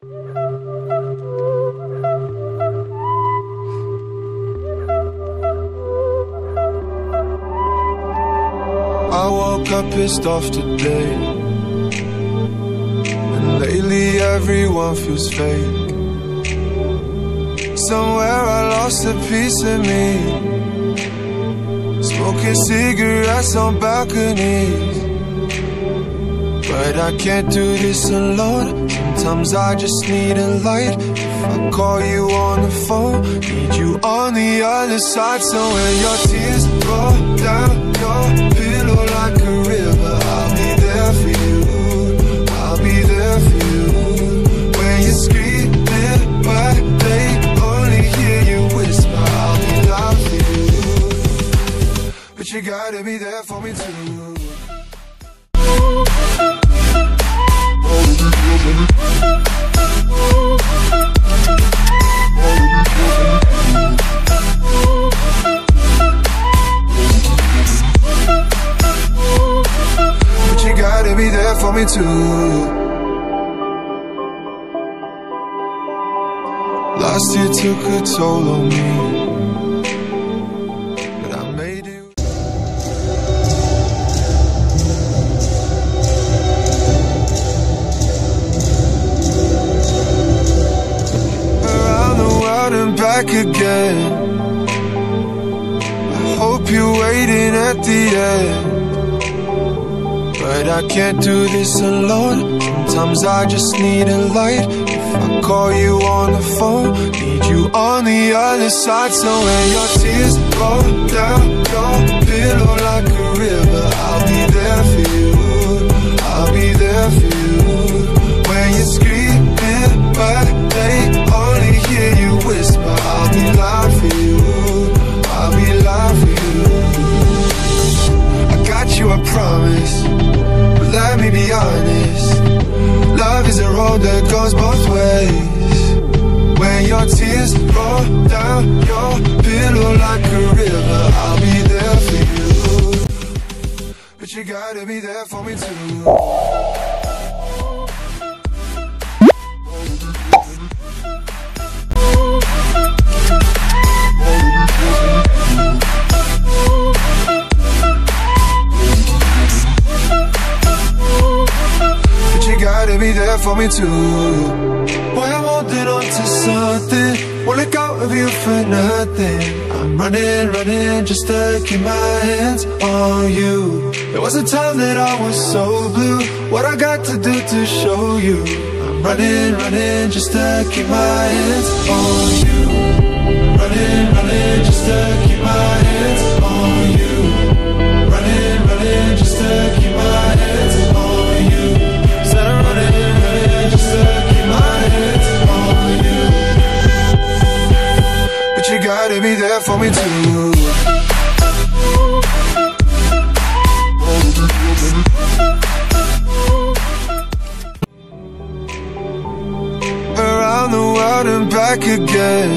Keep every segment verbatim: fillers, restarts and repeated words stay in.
I woke up pissed off today, and lately everyone feels fake. Somewhere I lost a piece of me, smoking cigarettes on balconies. But I can't do this alone. Sometimes I just need a light. If I call you on the phone, need you on the other side. So when your tears roll down your pillow like a river, I'll be there for you, I'll be there for you. When you're screaming but they only hear you whisper, I'll be loud for you. But you gotta be there for me too. But you gotta be there for me too. Last year took a toll on me, but I made it. Around the world and back again. I hope you're waiting at the end, but I can't do this alone. Sometimes I just need a light. If I call you on the phone, need you on the other side. So when your tears roll down your pillow like a river, I'll be there for you, I'll be there for you. When you're screaming but they only hear you whisper, I'll be loud for you, I'll be loud for you. I got you, I promise, but let me be honest. Love is a road that goes both ways. When your tears roll down your pillow like a river, I'll be there for you. But you gotta be there for me too. Be there for me too. Boy, I'm holding on to something, won't let go of you for nothing. I'm running, running just to keep my hands on you. There was a time that I was so blue, what I got to do to show you. I'm running, running just to keep my hands on you. Running, running just to keep my hands on you. Running, running just to keep my hands on you. Said I'm running, running just to keep my hands on you. But you gotta be there for me too. Around the world and back again.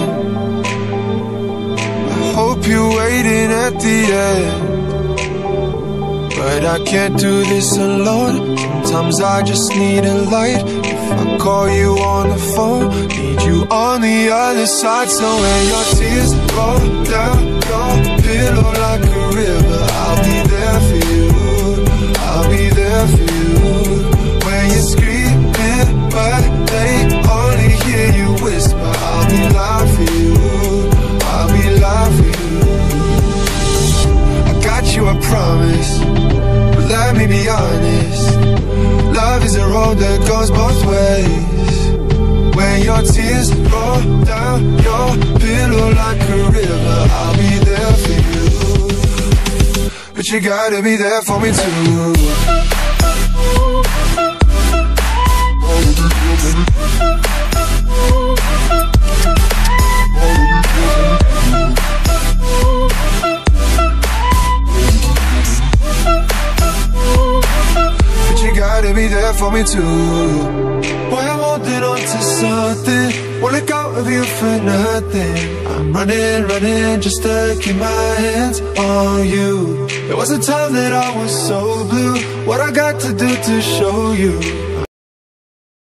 I hope you're waiting at the end, but I can't do this alone. Sometimes I just need a light. If I call you on the phone, need you on the other side. So when your tears roll down your pillow like a river, I'll be there for you, I'll be there for you. When you're screaming but they only hear you whisper, I'll be loud for you, I'll be loud for you. I got you, I promise, but let me be honest. Love is a road that goes both ways. When your tears roll down your pillow like a river, I'll be there for you. But you gotta be there for me too. Be there for me too. Boy, I'm holding on to something, won't let go of you for nothing. I'm running, running just to keep my hands on you. There was a time that I was so blue, what I got to do to show you.